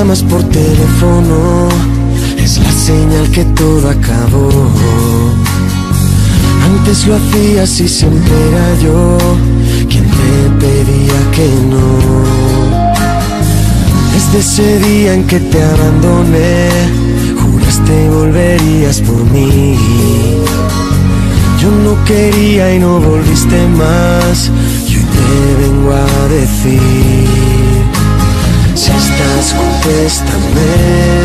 llamas por teléfono, es la señal que todo acabó. Antes lo hacías y siempre era yo quien te pedía que no. Desde ese día en que te abandoné, juraste volverías por mí. Yo no quería y no volviste más, y hoy te vengo a decir: si estás, contéstame,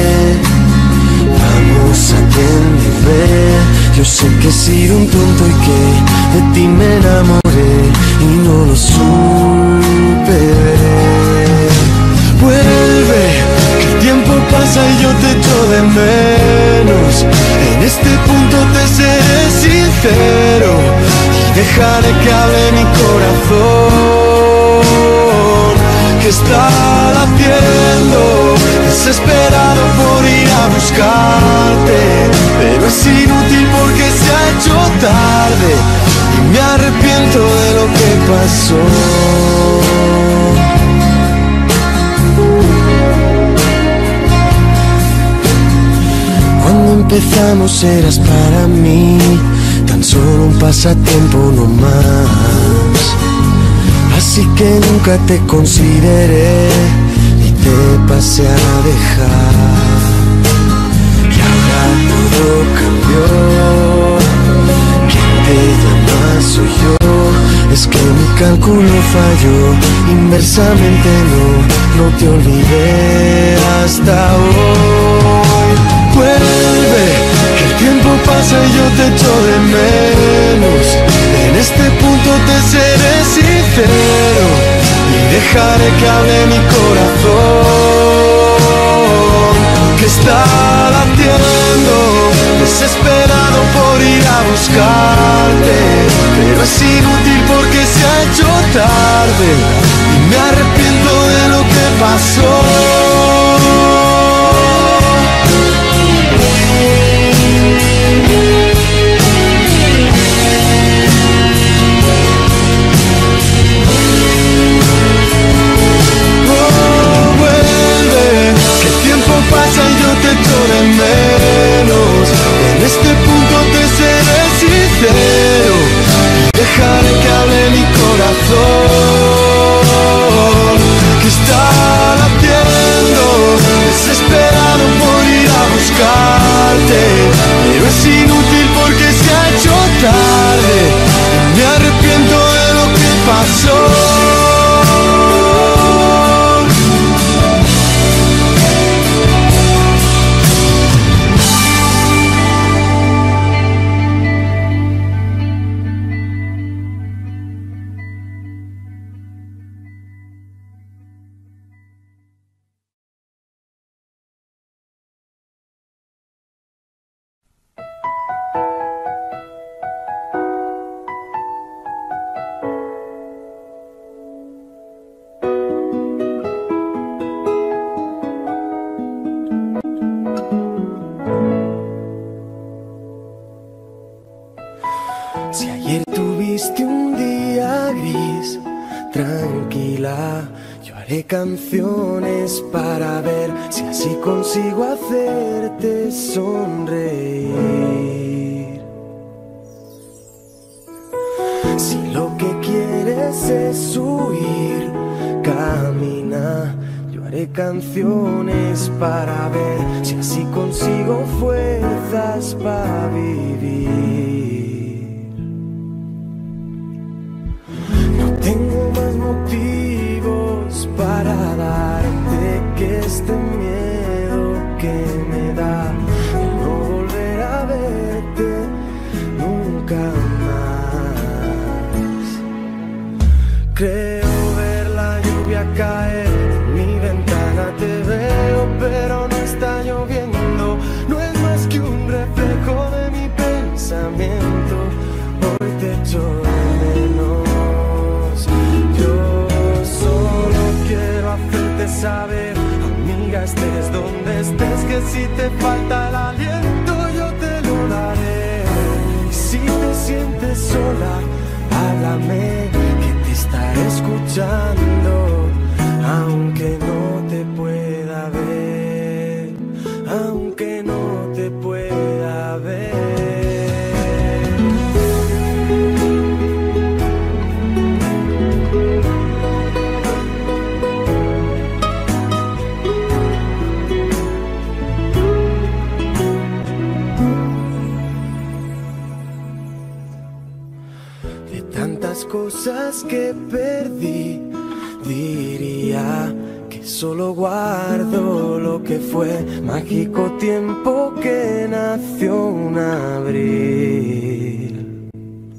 vamos, atiéndeme. Yo sé que he sido un tonto y que de ti me enamoré y no lo supe ver. Vuelve, que el tiempo pasa y yo te echo de menos. En este punto te seré sincero y dejaré que hable mi corazón, que está latiendo, desesperado por ir a buscarte, pero es inútil porque se ha hecho tarde y me arrepiento de lo que pasó. Cuando empezamos eras para mí tan solo un pasatiempo no más, así que nunca te consideré y te pasé a dejar. Y ahora todo cambió, quien te llama soy yo. Es que mi cálculo falló, inversamente no te olvidé hasta hoy. Vuelve, que el tiempo pasa y yo te echo de menos. En este punto te seré sincero y dejaré que hable mi corazón, que está latiendo, desesperado por ir a buscarte, pero es inútil porque se ha hecho tarde y me arrepiento de lo que pasó. Pasa y yo te echo de menos. En este punto te seré sincero y dejaré que hable mi corazón, que está latiendo, desesperado por ir a buscarte, pero es inútil porque se ha hecho tarde y me arrepiento de lo que pasó. Si ayer tuviste un día gris, tranquila, yo haré canciones para ver si así consigo hacerte sonreír. Si lo que quieres es huir, camina, yo haré canciones para ver si así consigo fuerzas para vivir. Tengo más motivos para darte que este miedo que me da de no volver a verte nunca más. Creo ver la lluvia caer en mi ventana, te veo pero no está lloviendo, no es más que un reflejo de mi pensamiento. Hoy te echo de menos. Saber, amiga, estés donde estés, que si te falta el aliento yo te lo daré. Y si te sientes sola, háblame, que te estaré escuchando, aunque no te pueda ver. cosas que perdí. Diría que solo guardo lo que fue, mágico tiempo que nació un abril.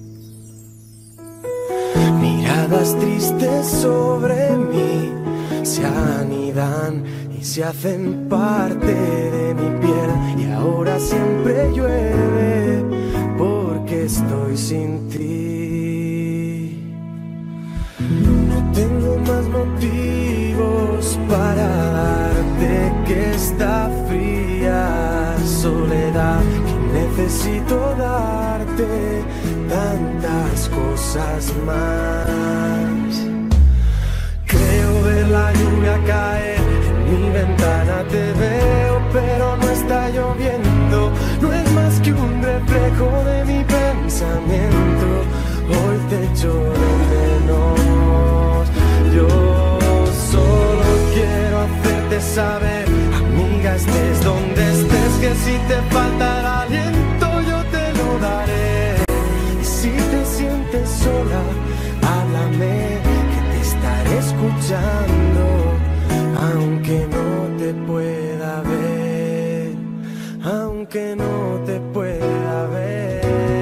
Miradas tristes sobre mí se anidan y se hacen parte de mi piel, y ahora siempre llueve porque estoy sin ti. No tengo más motivos para darte que esta fría soledad, que necesito darte tantas cosas más. Creo ver la lluvia caer en mi ventana, te veo pero no está lloviendo, no es más que un reflejo de mi pensamiento. Hoy te echo de menos, yo solo quiero hacerte saber, amiga, estés donde estés, que si te falta el aliento yo te lo daré. Y si te sientes sola, háblame, que te estaré escuchando, aunque no te pueda ver, aunque no te pueda ver.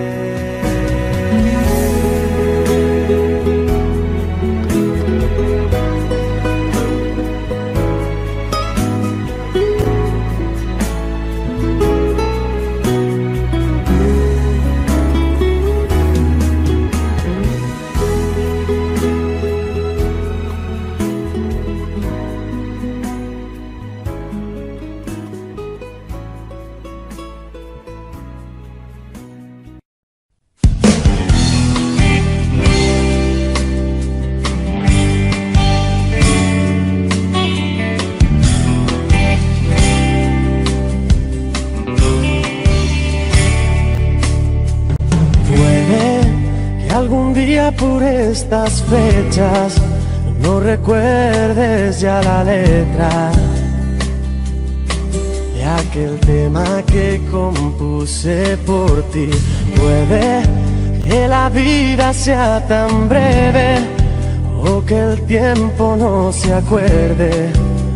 Algún día por estas fechas no recuerdes ya la letra de aquel tema que compuse por ti. Puede que la vida sea tan breve o que el tiempo no se acuerde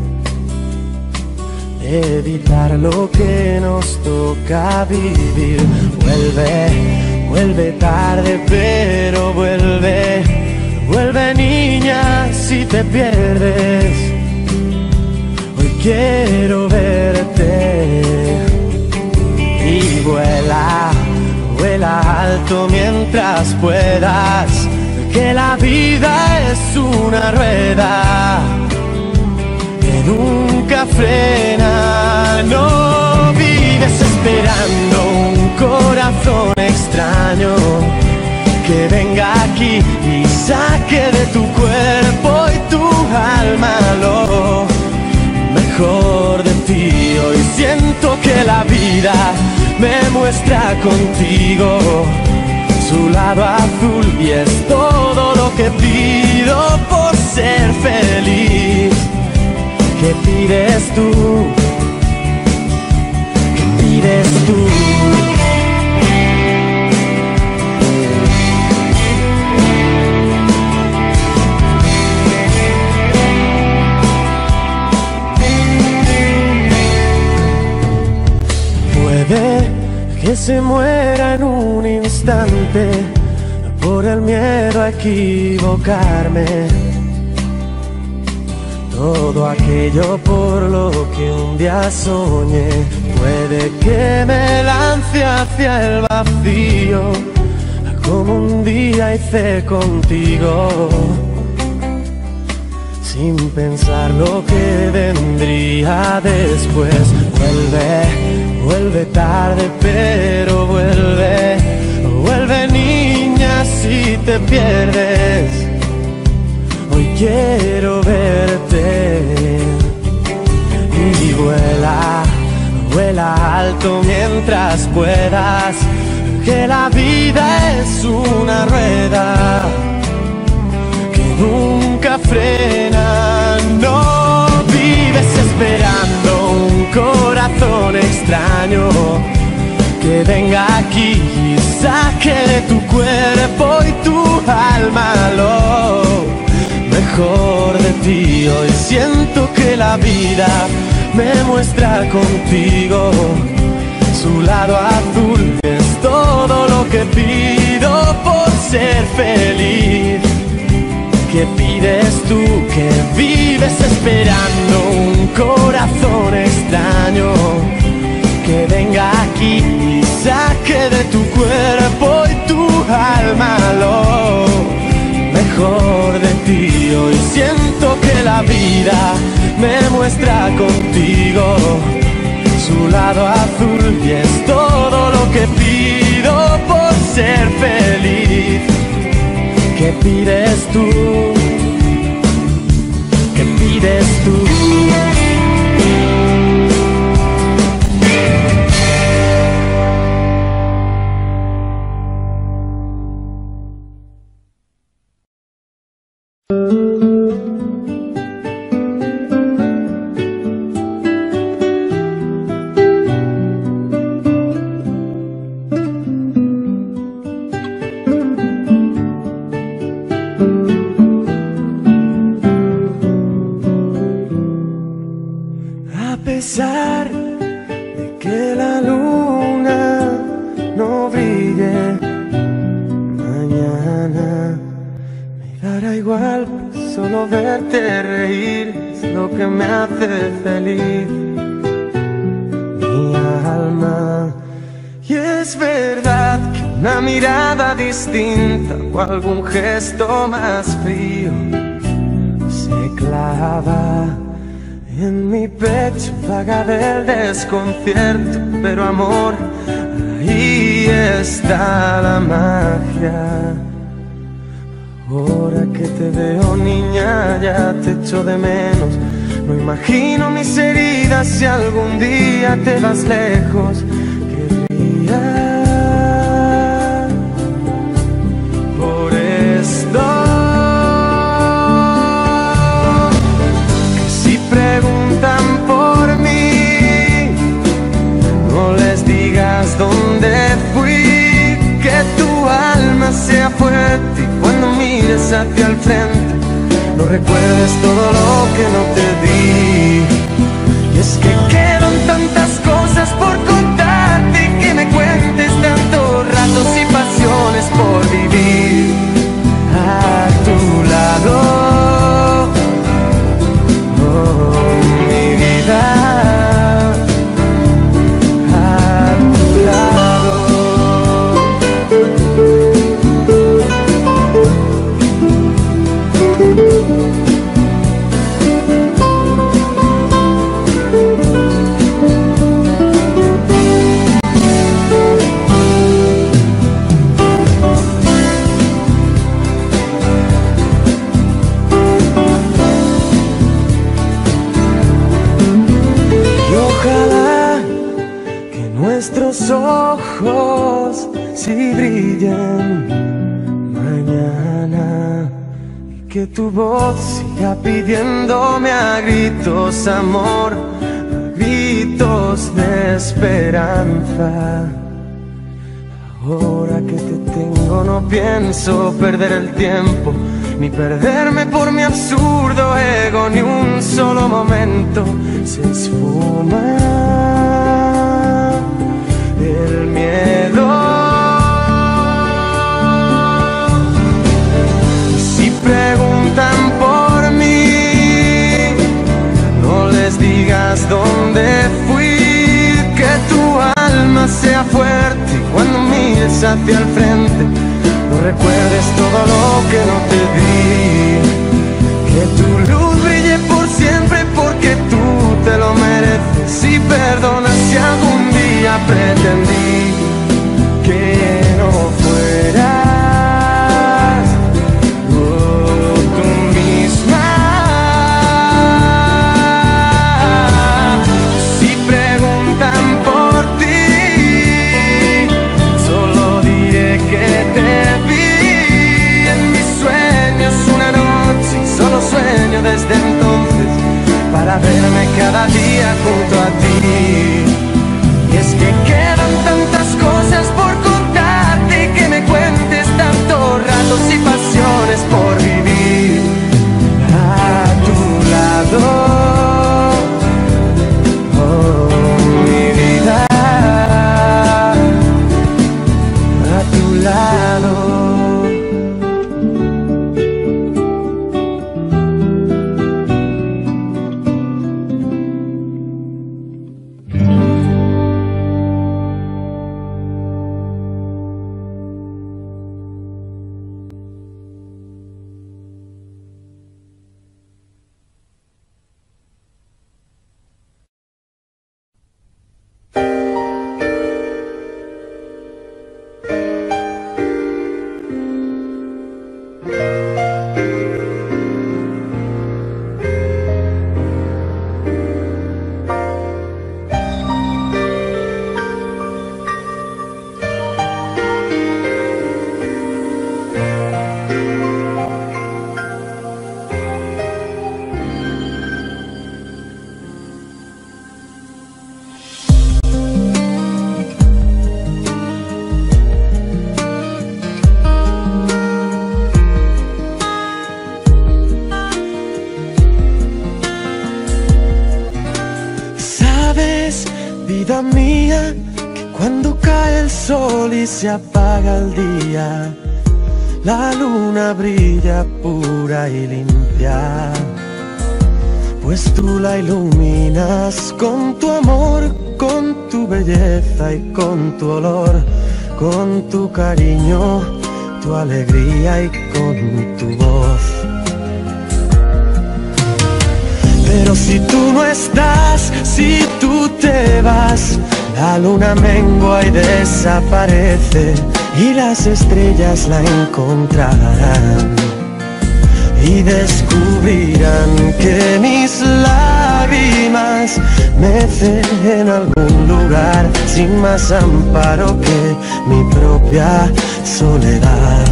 de evitar lo que nos toca vivir. Vuelve tarde, pero vuelve, vuelve niña si te pierdes. Hoy quiero verte y vuela, vuela alto mientras puedas, que la vida es una rueda que nunca frena. No vives esperando un corazón extraño que venga aquí y saque de tu cuerpo y tu alma lo mejor de ti. Hoy siento que la vida me muestra contigo su lado azul y es todo lo que pido por ser feliz. ¿Qué pides tú? ¿Qué pides tú? Puede que se muera en un instante por el miedo a equivocarme. Todo aquello por lo que un día soñé, puede que me lance hacia el vacío, como un día hice contigo, sin pensar lo que vendría después. Vuelve tarde, pero vuelve, vuelve niña si te pierdes. Hoy quiero verte y vuela, vuela alto mientras puedas, que la vida es una rueda que nunca frena. No vives esperando un corazón extraño que venga aquí y saque de tu cuerpo y tu alma lo mejor de ti. Hoy siento que la vida me muestra contigo su lado azul. Es todo lo que pido por ser feliz. ¿Qué pides tú que vives esperando un corazón extraño que venga aquí y saque de tu cuerpo y tu alma lo mejor de ti? Hoy siento que la vida me muestra contigo su lado azul y es todo lo que pido por ser feliz. ¿Qué pides tú? ¿Qué pides tú? A pesar de que la luna no brille mañana, me dará igual, pues solo verte reír es lo que me hace feliz, mi alma. Y es verdad que una mirada distinta o algún gesto más frío se clava en mi pecho, vaga del desconcierto, pero amor, ahí está la magia. Ahora que te veo, niña, ya te echo de menos. No imagino mis heridas si algún día te vas lejos. Querría por esto preguntan por mí, no les digas dónde fui, que tu alma sea fuerte y cuando mires hacia el frente no recuerdes todo lo que no te di. Y es que quedan tantas cosas por contarte y que me cuentes tantos ratos y pasiones por vivir a tu lado. Mi vida a tu lado. Nuestros ojos si brillen mañana y que tu voz siga pidiéndome a gritos amor, a gritos de esperanza. Ahora que te tengo no pienso perder el tiempo ni perderme por mi absurdo ego, ni un solo momento se esfuma el miedo. Y si preguntan por mí, no les digas dónde fui, que tu alma sea fuerte y cuando mires hacia el frente no recuerdes todo lo que no te di. Que tu luz brille por siempre porque tú te lo mereces y perdona si algún día pretendí que no fueras tú misma. Si preguntan por ti, solo diré que te vi en mis sueños vida mía, que cuando cae el sol y se apaga el día, la luna brilla pura y limpia, pues tú la iluminas con tu amor, con tu belleza y con tu olor, con tu cariño, tu alegría y con tu voz. Pero si tú no estás, si tú te vas, la luna mengua y desaparece, y las estrellas la encontrarán y descubrirán que mis lágrimas mecen en algún lugar sin más amparo que mi propia soledad.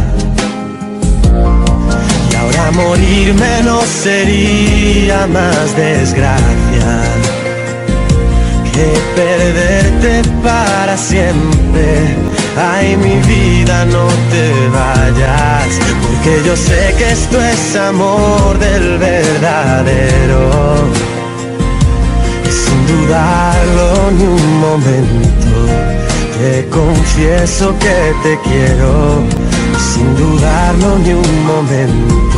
Y ahora morirme no sería más desgracia que perderte para siempre. Ay, mi vida, no te vayas, porque yo sé que esto es amor del verdadero, y sin dudarlo ni un momento te confieso que te quiero, sin dudarlo ni un momento.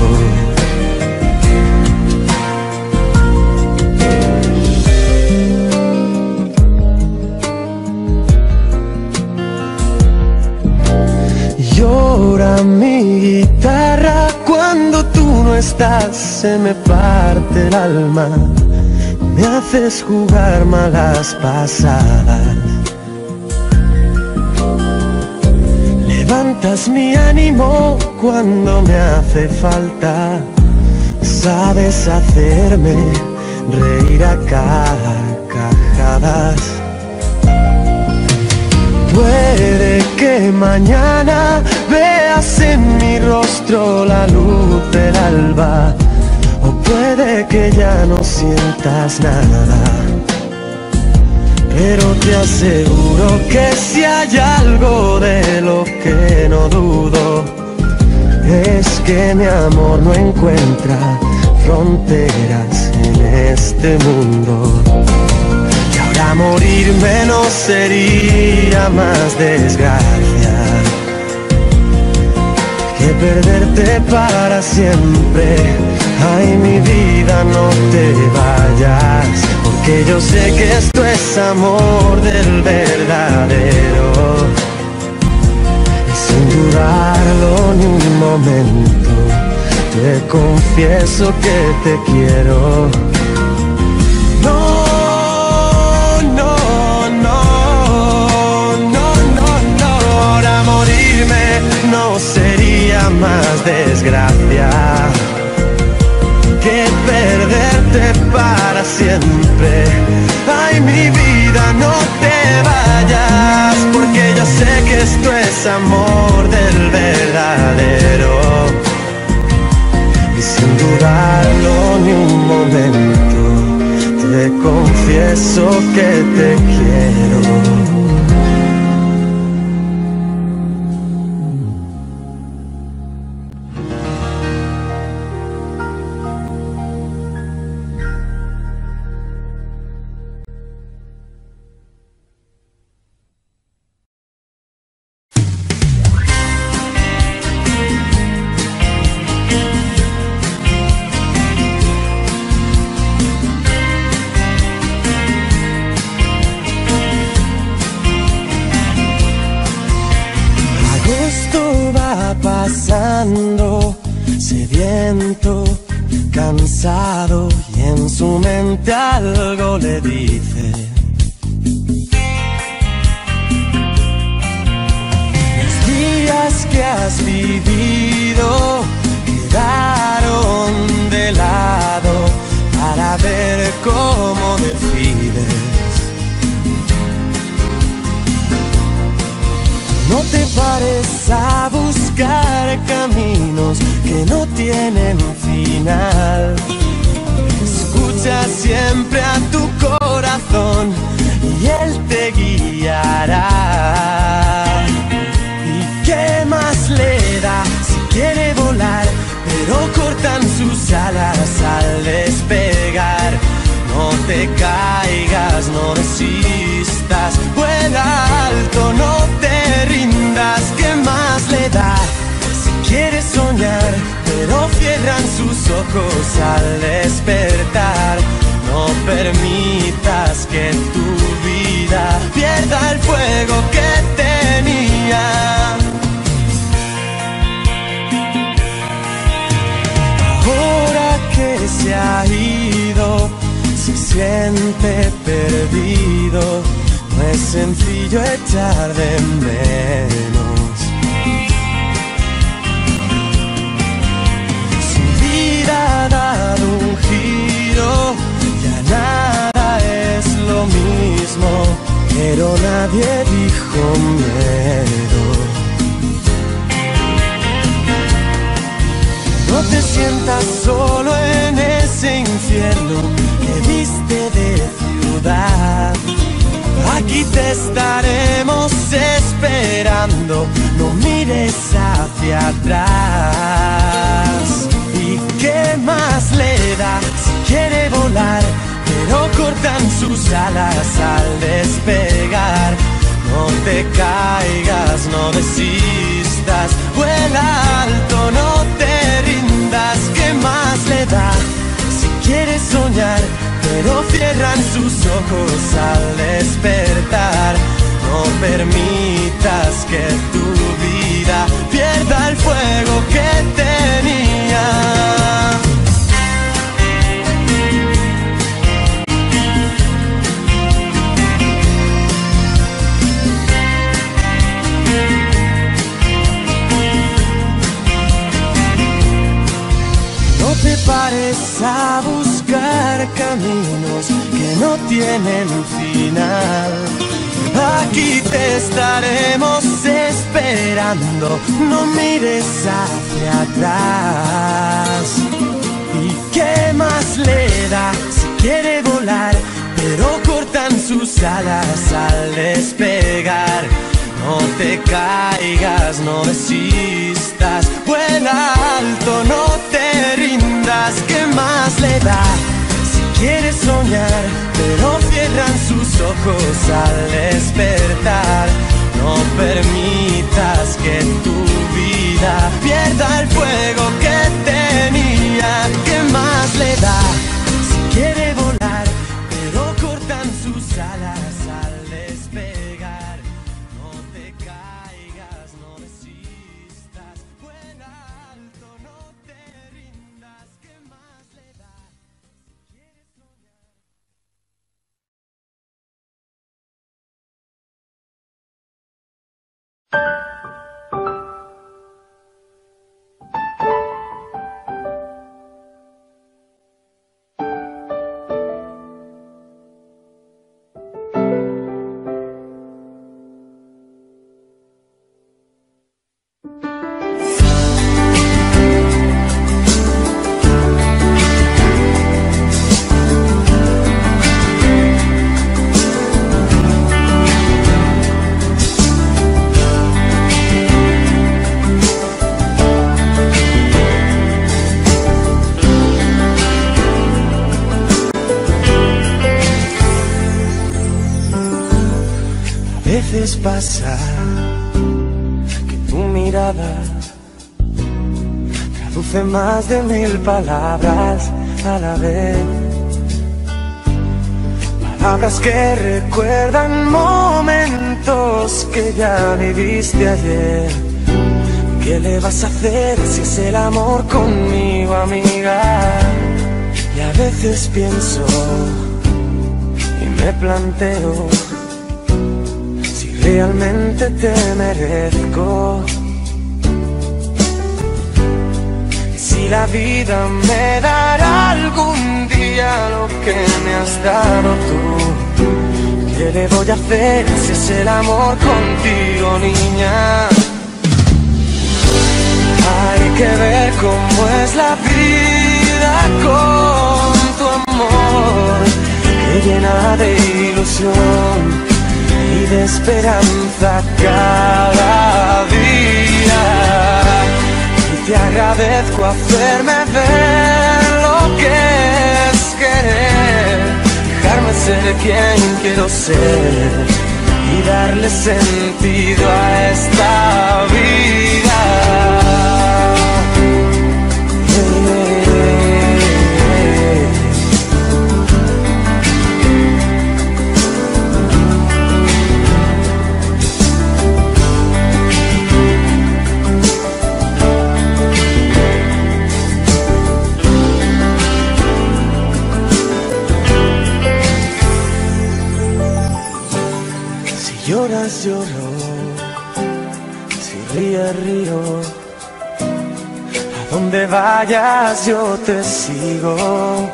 Llora mi guitarra cuando tú no estás, se me parte el alma, me haces jugar malas pasadas. Levantas mi ánimo cuando me hace falta, sabes hacerme reír a carcajadas. Puede que mañana veas en mi rostro la luz del alba, o puede que ya no sientas nada, pero te aseguro que si hay algo de lo que no dudo, es que mi amor no encuentra fronteras en este mundo. A morirme no sería más desgracia que perderte para siempre. Ay, mi vida, no te vayas, porque yo sé que esto es amor del verdadero, y sin dudarlo ni un momento te confieso que te quiero. No sería más desgracia que perderte para siempre. Ay, mi vida, no te vayas, porque yo sé que esto es amor del verdadero, y sin dudarlo ni un momento te confieso que te quiero. Pasando, sediento, cansado, y en su mente algo le dice: los días que has vivido quedaron de lado para ver cómo decides. No te pares a buscar caminos que no tienen final. Escucha siempre a tu corazón y él te guiará. ¿Y qué más le da si quiere pero cortan sus alas al despegar. No te caigas, no desistas, vuela alto, no te rindas, ¿qué más le da? Si quieres soñar, pero cierran sus ojos al despertar. No permitas que tu vida pierda el fuego que tenía. Ahora que se ha ido, se siente perdido. No es sencillo echar de menos. Su vida ha dado un giro, ya nada es lo mismo, pero nadie dijo miedo. No te sientas solo en ese infierno que viste de ciudad. Aquí te estaremos esperando, no mires hacia atrás. ¿Y qué más le da si quiere volar, pero cortan sus alas al despegar? No te caigas, no desistas, vuela alto, no te rindas, ¿qué más le da? Si quieres soñar, pero cierran sus ojos al despertar. No permitas que tu vida pierda el fuego que tenía. No te pares a buscar caminos que no tienen final. Aquí te estaremos esperando, no mires hacia atrás. ¿Y qué más le da si quiere volar, pero cortan sus alas al despegar? No te caigas, no desistas, vuela alto, no te rindas, ¿qué más le da? Si quieres soñar, pero cierran sus ojos al despertar. No permitas que tu vida pierda el fuego que tenía. ¿Qué más le da? Si quiere volar, pero cortan sus alas al despegar. No te caigas, no desistas, vuela alto, no te rindas. ¿Qué más le da? Si quieres soñar. A veces pasa que tu mirada traduce más de 1000 palabras a la vez. Palabras que recuerdan momentos que ya viviste ayer. ¿Qué le vas a hacer si es el amor conmigo, amiga? Y a veces pienso y me planteo si realmente te merezco, si la vida me dará algún día lo que me has dado tú. ¿Qué le voy a hacer si es el amor contigo, niña? Hay que ver cómo es la vida con tu amor, que llena de ilusión y de esperanza cada día. Y te agradezco hacerme ver lo que es querer, ser quien quiero ser y darle sentido a esta vida. Si lloras, lloro, si ríes, río, a donde vayas yo te sigo.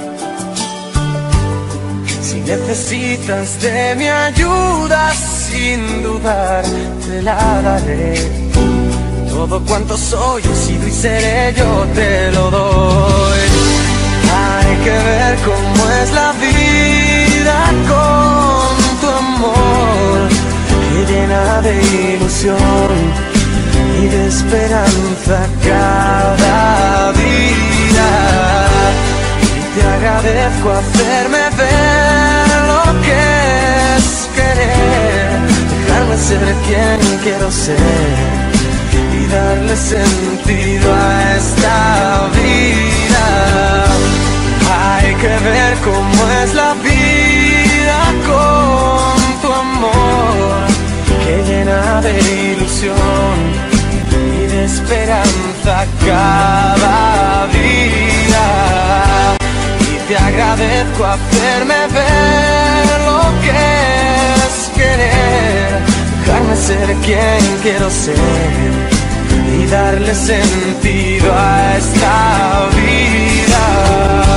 Si necesitas de mi ayuda, sin dudar te la daré. Todo cuanto soy, he sido y seré, yo te lo doy. Hay que ver cómo es la vida con tu amor, que llena de ilusión y de esperanza cada día. Y te agradezco hacerme ver lo que es querer, dejarme ser quien quiero ser y darle sentido a esta vida. Hay que ver cómo es la vida con tu amor, que llena de ilusión y de esperanza cada día. Y te agradezco hacerme ver lo que es querer, dejarme ser quien quiero ser y darle sentido a esta vida.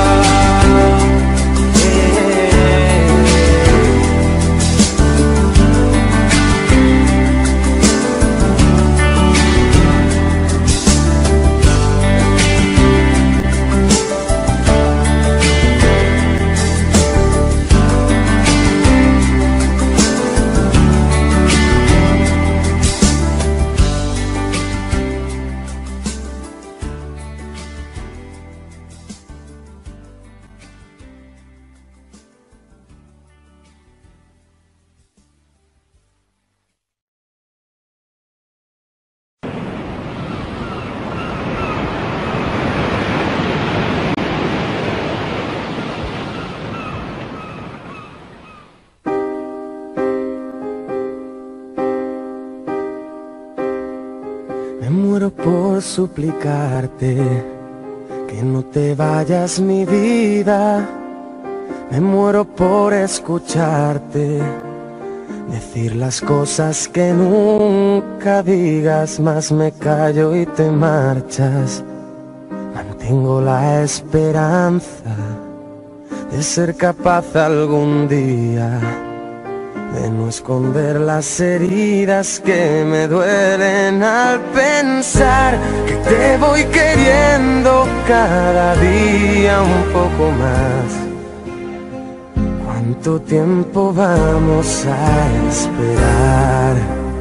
Me muero por suplicarte que no te vayas, mi vida. Me muero por escucharte decir las cosas que nunca digas, mas me callo y te marchas. Mantengo la esperanza de ser capaz algún día de no esconder las heridas que me duelen al pensar que te voy queriendo cada día un poco más. ¿Cuánto tiempo vamos a esperar?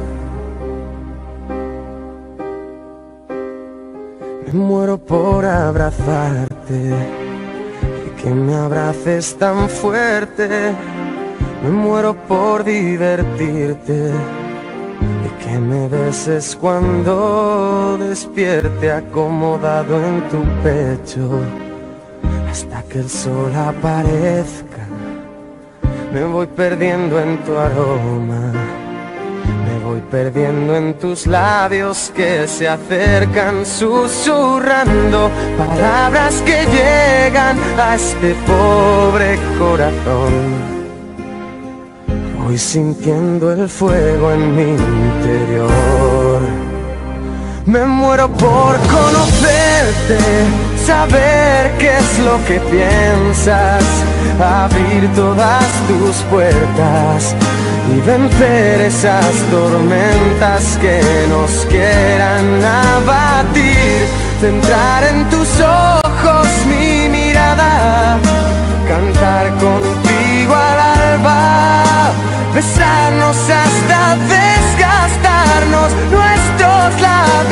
Me muero por abrazarte y que me abraces tan fuerte. Me muero por divertirte y que me beses cuando despierte acomodado en tu pecho hasta que el sol aparezca. Me voy perdiendo en tu aroma, me voy perdiendo en tus labios que se acercan susurrando palabras que llegan a este pobre corazón. Voy sintiendo el fuego en mi interior. Me muero por conocerte, saber qué es lo que piensas, abrir todas tus puertas y vencer esas tormentas que nos quieran abatir. Centrar en tus ojos mi mirada, cantar contigo al alba, besarnos hasta desgastarnos nuestros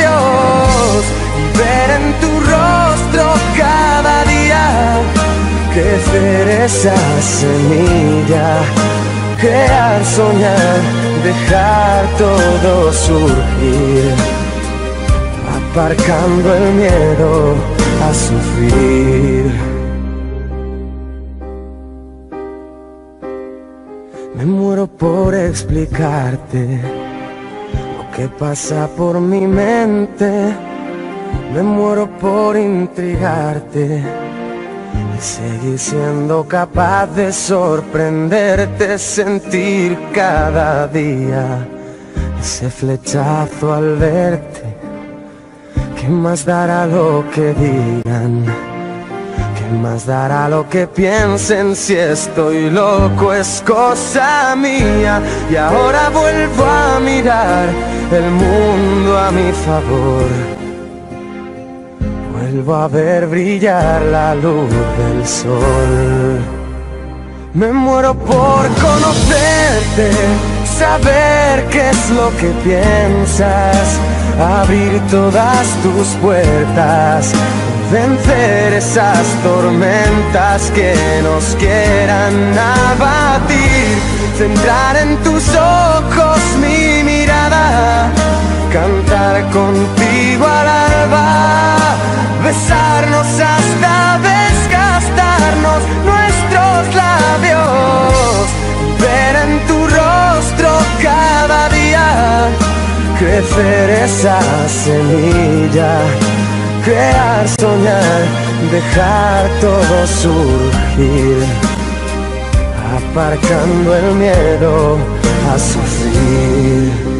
labios y ver en tu rostro cada día crecer esa semilla, crear, soñar, dejar todo surgir, aparcando el miedo a sufrir. Me muero por explicarte lo que pasa por mi mente. Me muero por intrigarte y seguir siendo capaz de sorprenderte, sentir cada día ese flechazo al verte. ¿Qué más dará lo que digan? ¿Qué más dará lo que piensen? Si estoy loco es cosa mía. Y ahora vuelvo a mirar el mundo a mi favor. Vuelvo a ver brillar la luz del sol. Me muero por conocerte, saber qué es lo que piensas, abrir todas tus puertas, vencer esas tormentas que nos quieran abatir, centrar en tus ojos mi mirada, cantar contigo al alba, besarnos hasta desgastarnos nuestros labios, ver en tu rostro cada día crecer esa semilla, crear, soñar, dejar todo surgir, aparcando el miedo a sufrir.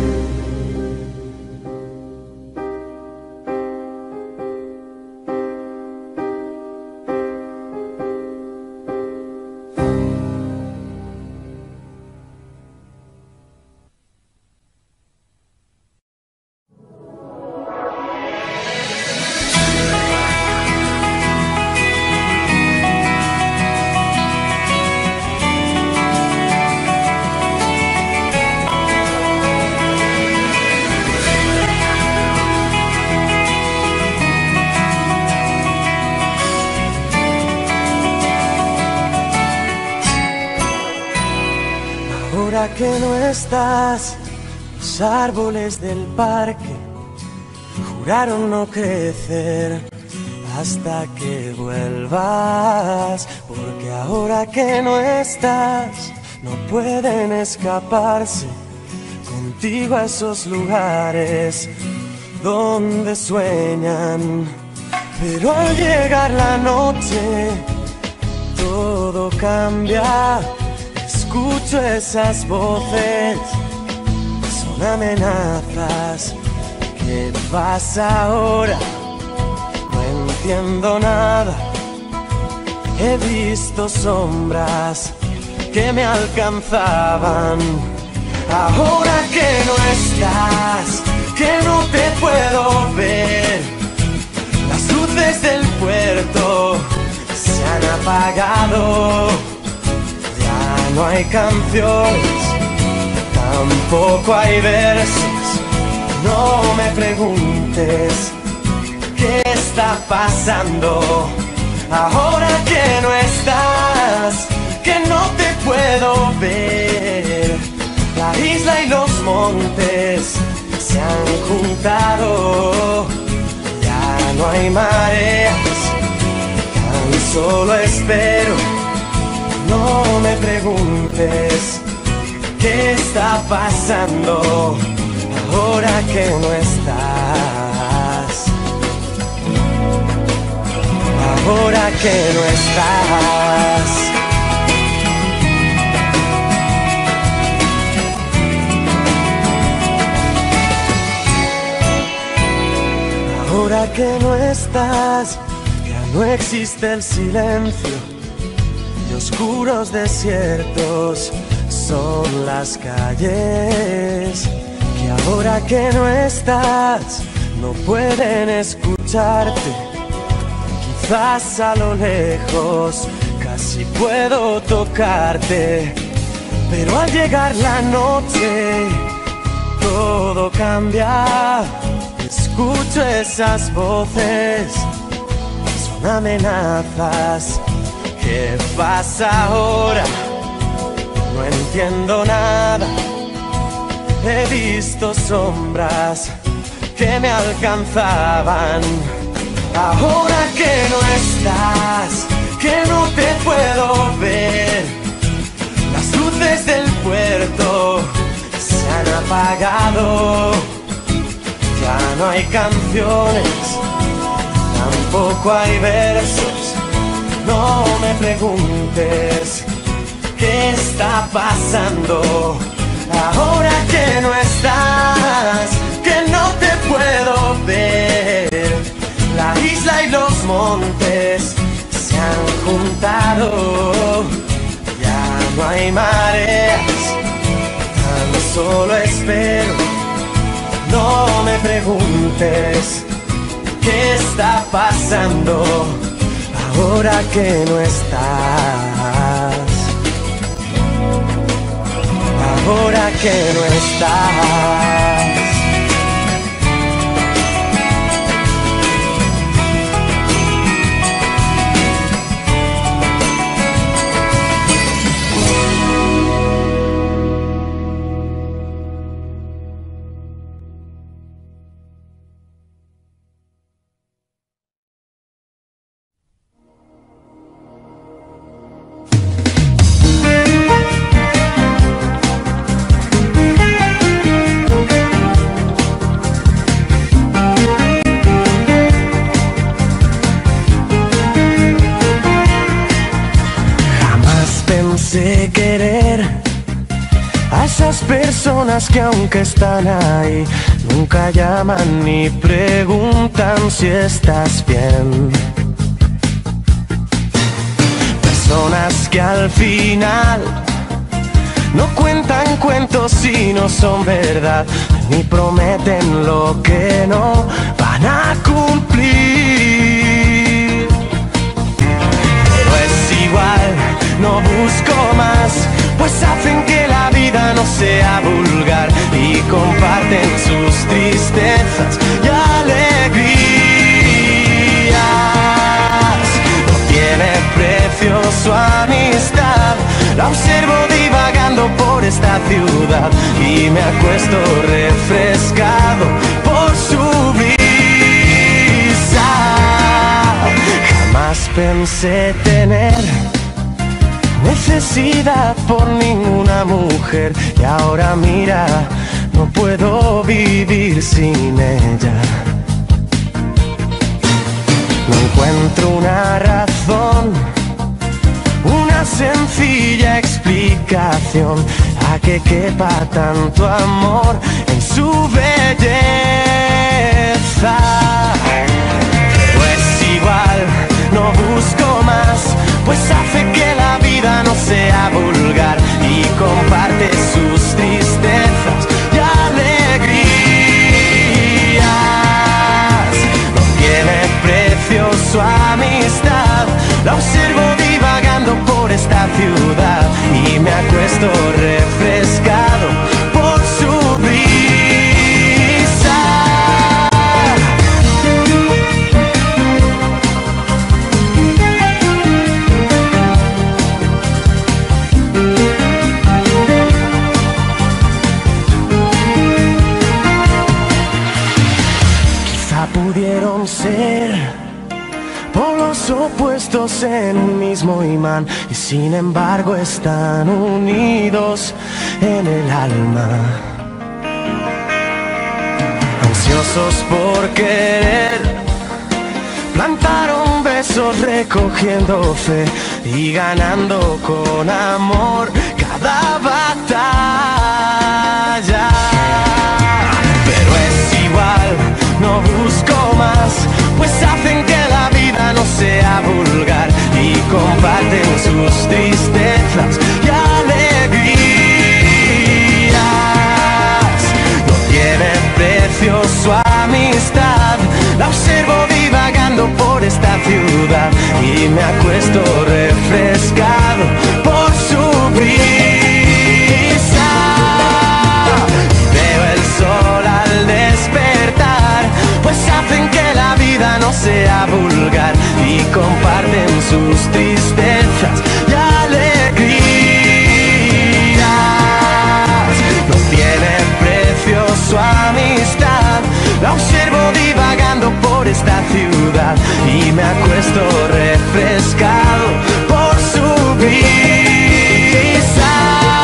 Ahora que no estás, los árboles del parque juraron no crecer hasta que vuelvas, porque ahora que no estás, no pueden escaparse contigo a esos lugares donde sueñan. Pero al llegar la noche, todo cambia. Escucho esas voces, son amenazas. ¿Qué pasa ahora? No entiendo nada. He visto sombras que me alcanzaban. Ahora que no estás, que no te puedo ver, las luces del puerto se han apagado. No hay canciones, tampoco hay versos. No me preguntes qué está pasando. Ahora que no estás, que no te puedo ver, la isla y los montes se han juntado. Ya no hay mareas, tan solo espero. No me preguntes qué está pasando ahora que no estás. Ahora que no estás. Ahora que no estás, ya no existe el silencio. Oscuros desiertos son las calles que ahora que no estás no pueden escucharte. Quizás a lo lejos casi puedo tocarte, pero al llegar la noche todo cambia. Escucho esas voces, son amenazas. ¿Qué pasa ahora? No entiendo nada. He visto sombras que me alcanzaban. Ahora que no estás, que no te puedo ver, las luces del puerto se han apagado. Ya no hay canciones, tampoco hay versos. No me preguntes qué está pasando. Ahora que no estás, que no te puedo ver, la isla y los montes se han juntado. Ya no hay mareas, tan solo espero. No me preguntes qué está pasando. Ahora que no estás, ahora que no estás. Sé querer a esas personas que aunque están ahí nunca llaman ni preguntan si estás bien. Personas que al final no cuentan cuentos si no son verdad, ni prometen lo que no van a cumplir. Pero es igual, no busco más, pues hacen que la vida no sea vulgar y comparten sus tristezas y alegrías. No tiene precio su amistad, la observo divagando por esta ciudad y me acuesto refrescado por su brisa. Jamás pensé tener necesidad por ninguna mujer y ahora mira, no puedo vivir sin ella. No encuentro una razón, una sencilla explicación a que quepa tanto amor en su belleza. Pero es igual, no busco más, pues hace que la vida no sea vulgar y comparte sus tristezas y alegrías. No tiene precio su amistad, la observo divagando por esta ciudad y me acuesto refrescado por su brisa. Pudieron ser polos opuestos en un mismo imán y sin embargo están unidos en el alma. Ansiosos por querer, plantaron besos recogiendo fe y ganando con amor cada batalla. Pero es igual, no busco más, pues hacen que la vida no sea vulgar y comparten sus tristezas y alegrías. No tiene precio su amistad, la observo divagando por esta ciudad y me acuesto refrescado por su brisa. Veo el sol al despertar, pues hacen que la vida no sea vulgar y comparten sus tristezas dichas y alegrías. No tiene precio su amistad, la observo divagando por esta ciudad y me acuesto refrescado por su brisa.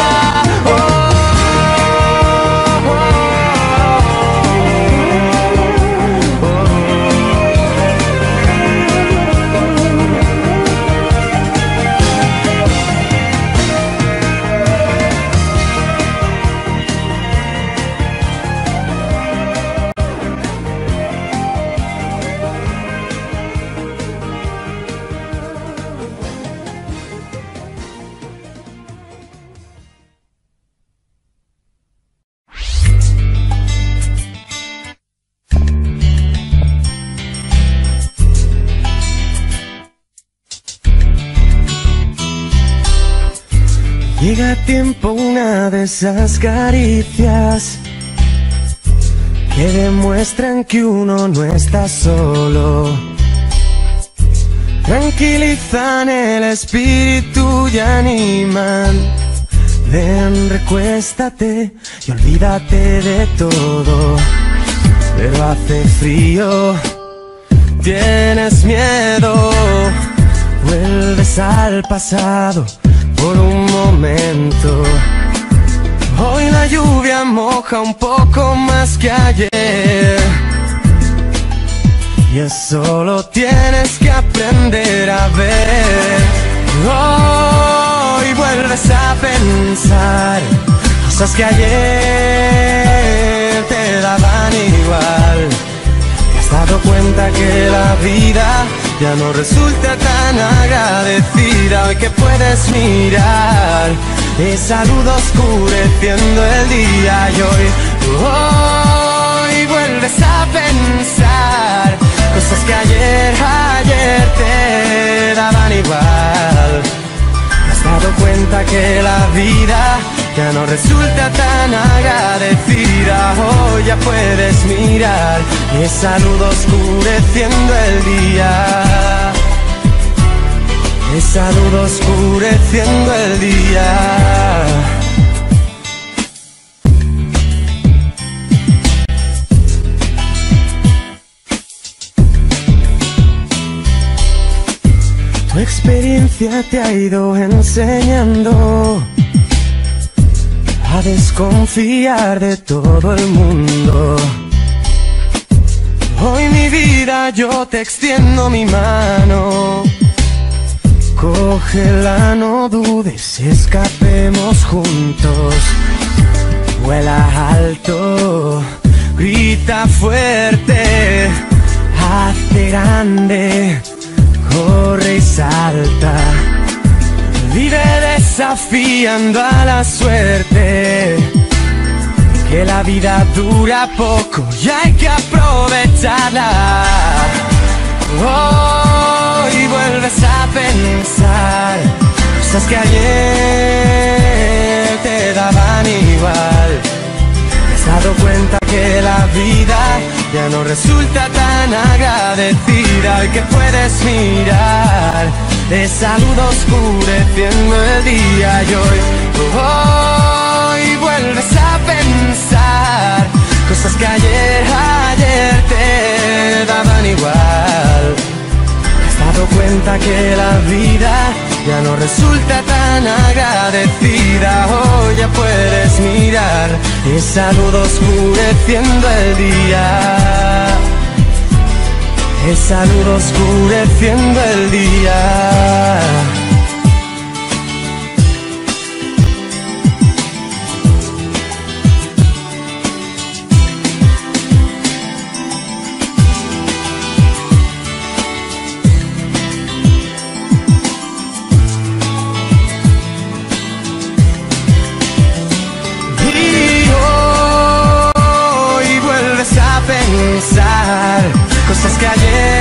Llega a tiempo una de esas caricias que demuestran que uno no está solo. Tranquilizan el espíritu y animan. Ven, recuéstate y olvídate de todo. Pero hace frío, tienes miedo, vuelves al pasado por un momento. Hoy la lluvia moja un poco más que ayer y eso lo tienes que aprender a ver. Hoy vuelves a pensar cosas que ayer te daban igual. Te has dado cuenta que la vida ya no resulta tan agradecida. Hoy que puedes mirar esa luz oscureciendo el día y hoy vuelves a pensar cosas que ayer te daban igual. Te has dado cuenta que la vida ya no resulta tan agradecida. Hoy ya puedes mirar esa luz oscureciendo el día, esa luz oscureciendo el día. Tu experiencia te ha ido enseñando a desconfiar de todo el mundo. Hoy mi vida yo te extiendo mi mano. Cógela, no dudes, escapemos juntos. Vuela alto, grita fuerte, hazte grande, corre y salta. Vive desafiando a la suerte, que la vida dura poco y hay que aprovecharla. Hoy vuelves a pensar cosas que ayer te daban igual. Te has dado cuenta que la vida ya no resulta tan agradecida y que puedes mirar esa luz oscureciendo el día y hoy vuelves a pensar cosas que ayer te daban igual. Te has dado cuenta que la vida ya no resulta tan agradecida. Hoy ya puedes mirar esa luz oscureciendo el día, esa luz oscureciendo el día. Cosas que ayer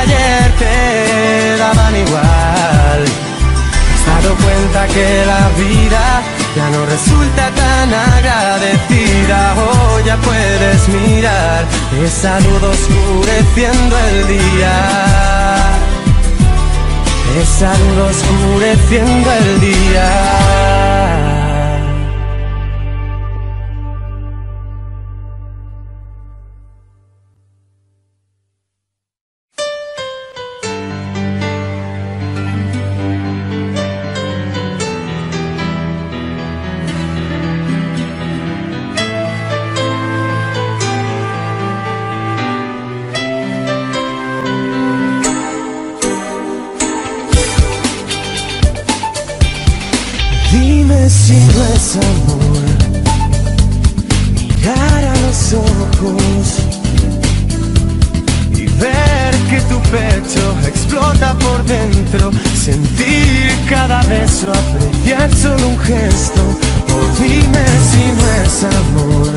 te daban igual. Te has dado cuenta que la vida ya no resulta tan agradecida. Hoy ya puedes mirar esa luz oscureciendo el día, besando oscureciendo el día. Dime si no es amor mirar a los ojos y ver que tu pecho explota por dentro, sentir cada beso, apreciar solo un gesto. O dime si no es amor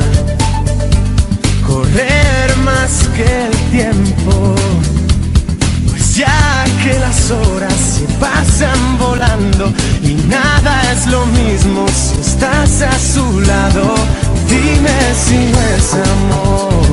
correr más que el tiempo, pues ya que las horas se pasan volando y nada es lo mismo si estás a su lado. Dime si no es amor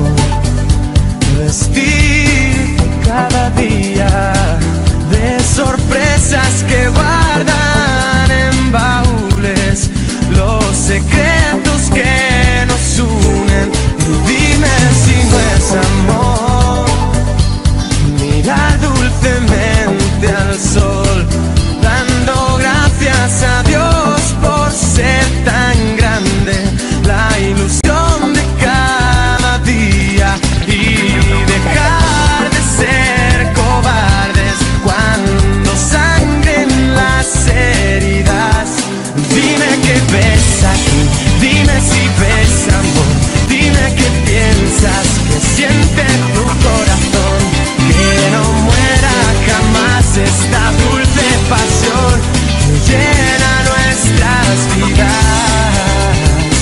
vestirte cada día de sorpresas que guardan en baúles los secretos que nos unen. Dime si no es amor mirar dulcemente al sol, dando gracias a Dios por ser tan grande, la ilusión de cada día, y dejar de ser cobardes cuando sangren las heridas. Dime que ves aquí, dime si ves amor, dime que piensas, que siente tu corazón, que no muera jamás esta dulce pasión que llena nuestras vidas.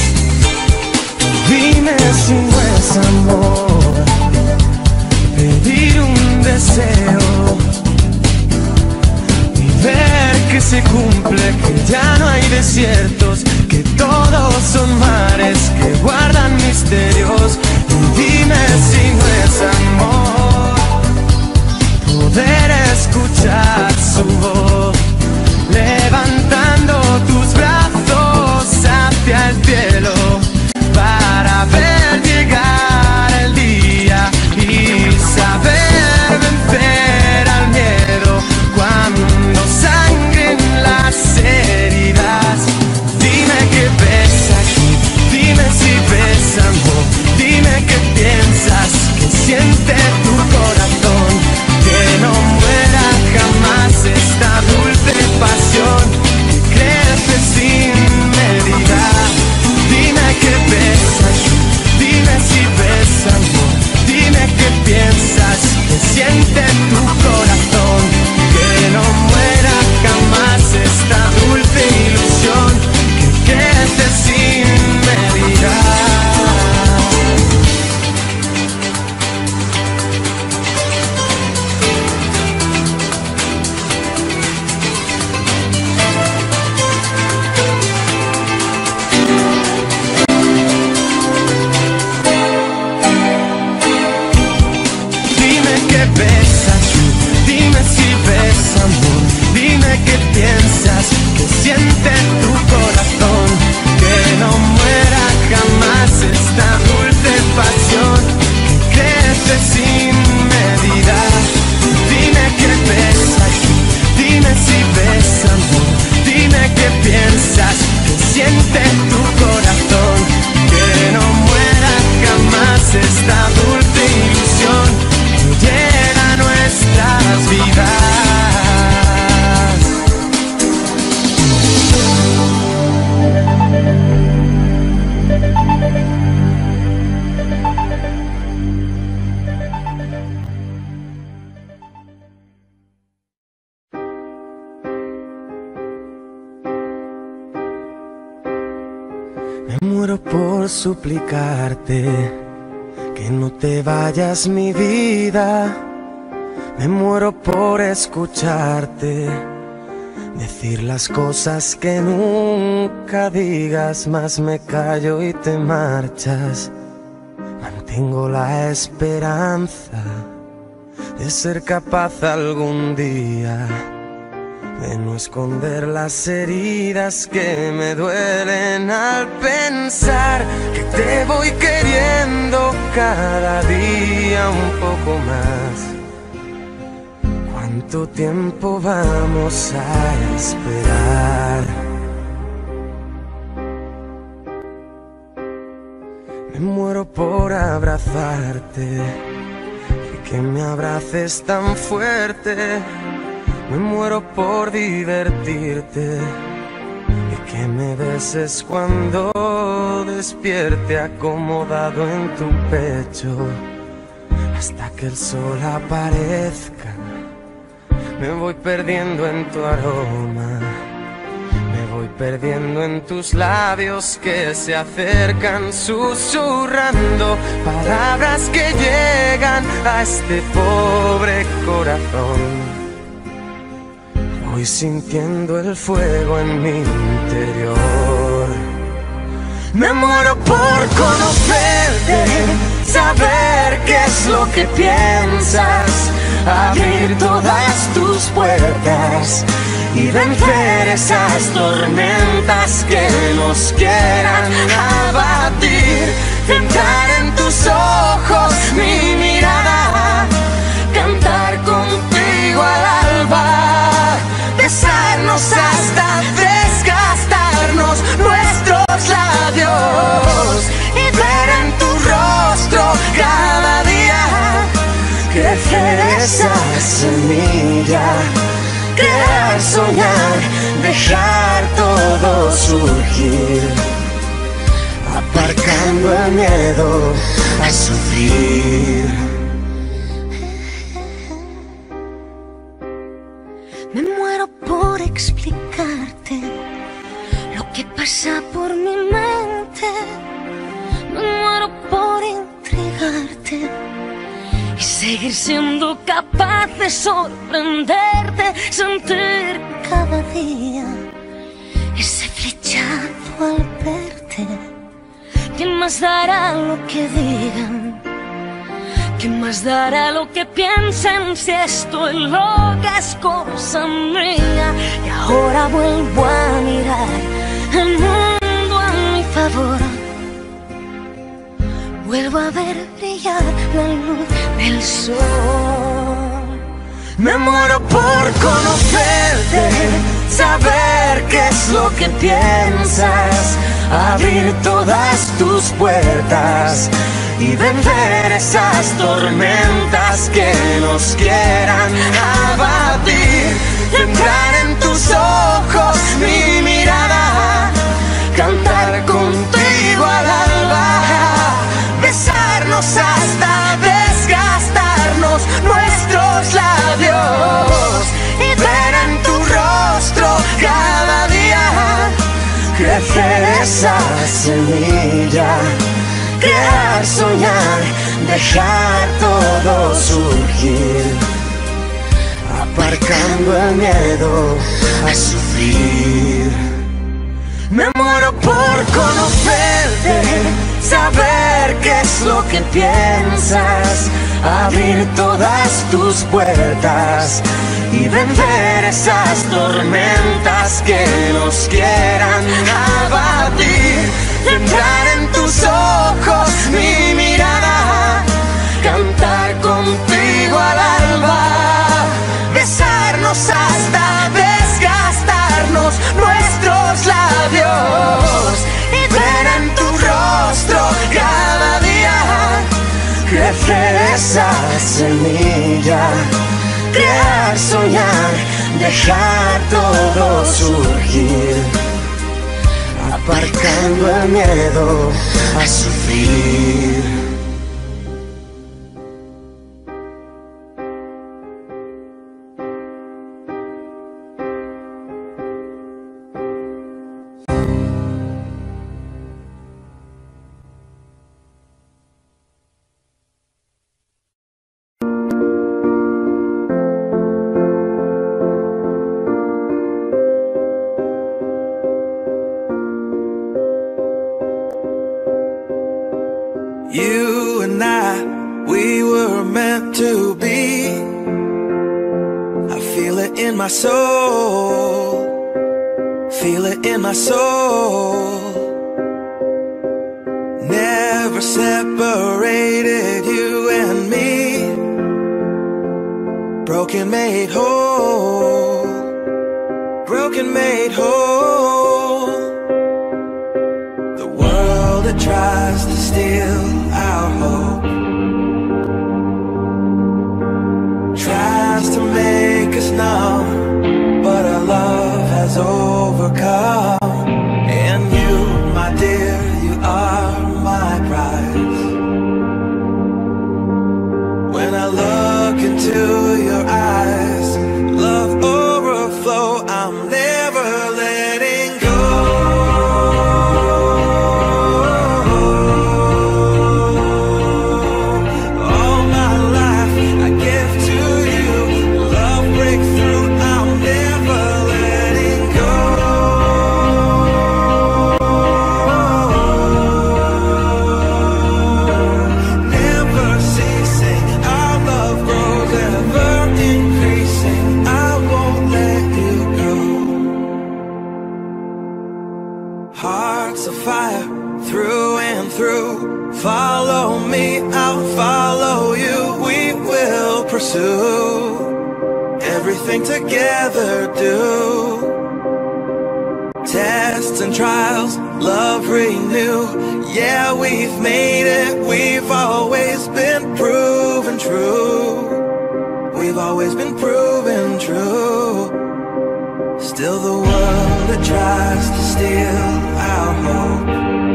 Dime si no es amor pedir un deseo y ver que se cumple, que ya no hay desiertos, que todos son mares que guardan misterios. Dime si no es amor poder escuchar su voz, levantando tus brazos hacia el cielo para ver llegar el día y saber vencer al miedo cuando sangren las heridas. Dime que ves aquí, dime si ves amor, dime que piensas, que siente tu corazón, que no muera jamás esta dulce pasión que crece sin medida. Dime que ves aquí, dime si ves amor, dime que piensas, que siente tu corazón, que no muera jamás esta dulce ilusión que crece sin medida. Ves aquí, dime si ves amor, dime que piensas, que siente tu corazón, que no muera jamás esta dulce pasión que crece sin medida. Dime que ves aquí, dime si ves amor, dime que piensas, que siente tu corazón, que no muera jamás esta dulce ilusión llena nuestras vidas. Me muero por suplicarte que no te vayas, mi vida. Me muero por escucharte decir las cosas que nunca digas, mas me callo y te marchas. Mantengo la esperanza de ser capaz algún día de no esconder las heridas que me duelen al pensar que te voy queriendo cada día un poco más. ¿Cuánto tiempo vamos a esperar? Me muero por abrazarte y que me abraces tan fuerte. Me muero por divertirte y que me beses cuando despierte acomodado en tu pecho hasta que el sol aparezca. Me voy perdiendo en tu aroma, me voy perdiendo en tus labios que se acercan susurrando palabras que llegan a este pobre corazón. Voy sintiendo el fuego en mi interior. Me muero por conocerte, saber qué es lo que piensas, abrir todas tus puertas y vencer esas tormentas que nos quieran abatir. Entrar en tus ojos mi mirada, cantar contigo al alba, besarnos hasta desgastarnos nuestros labios y ver en tu rostro cada día crecer esa semilla, crear, soñar, dejar todo surgir, aparcando el miedo a sufrir. Me muero por explicarte lo que pasa por mi mente. Me muero por intrigarte y seguir siendo capaz de sorprenderte, sentir cada día ese flechazo al verte. ¿Quién más dará lo que digan? ¿Quién más dará lo que piensen si estoy loca es cosa mía? Y ahora vuelvo a mirar el mundo a mi favor. Vuelvo a ver brillar la luz del sol. Me muero por conocerte, saber qué es lo que piensas, abrir todas tus puertas y vencer esas tormentas que nos quieran abatir. Entrar en tus ojos mi mirada, cantar contigo al alba, besarnos hasta desgastarnos nuestros labios y ver en tu rostro cada día crecer esa semilla, crear, soñar, dejar todo surgir, aparcando el miedo a sufrir. Me muero por conocerte, saber qué es lo que piensas, abrir todas tus puertas y vencer esas tormentas que nos quieran abatir. Entrar en tus ojos mi mirada, cantar contigo al alba, besarnos hasta desgastarnos nuestros labios y ver en tu rostro cada día crecer esa semilla, crear, soñar, dejar todo surgir, aparcando el miedo a sufrir. You and I, we were meant to be. I feel it in my soul, feel it in my soul. Never separated you and me. Broken made whole, broken made whole. The world that tries to steal our hope tries to make us numb, but our love has overcome. And you, my dear, you are my prize. When I look into your eyes, love overflow, I'm never letting go. All my life I give to you, love breakthrough, I'm never letting go. Never ceasing, our love grows, ever increasing, I won't let you go. Hearts of fire, through and through. Follow me, I'll follow you. We will pursue everything together, do. Tests and trials, love renew. Yeah, we've made it, we've always been proven true. We've always been proven true. Still the world that tries to steal our hope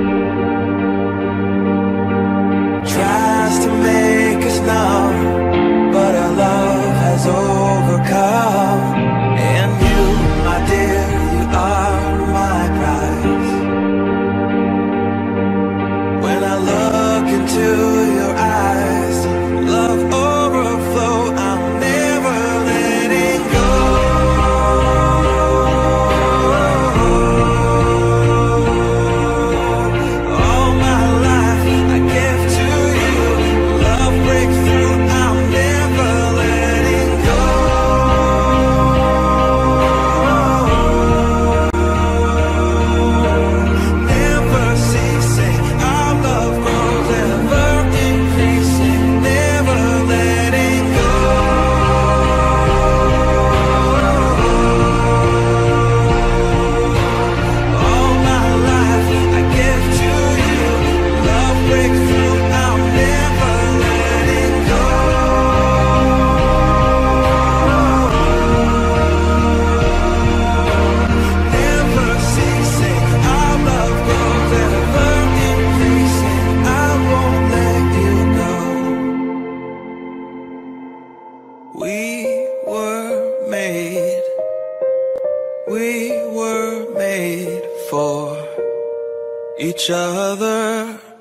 tries to make us numb, but our love has overcome. And you, my dear, you are my prize. When I look into your eyes, love overflow, I'm never letting go. All my life I give to you, love breakthrough, I'm never letting go. Never ceasing, our love grows, ever increasing, never letting go. All my life I give to you, love breakthrough, I'm never letting go. Never ceasing, our love grows, ever increasing, I won't let you go. We were made for each other.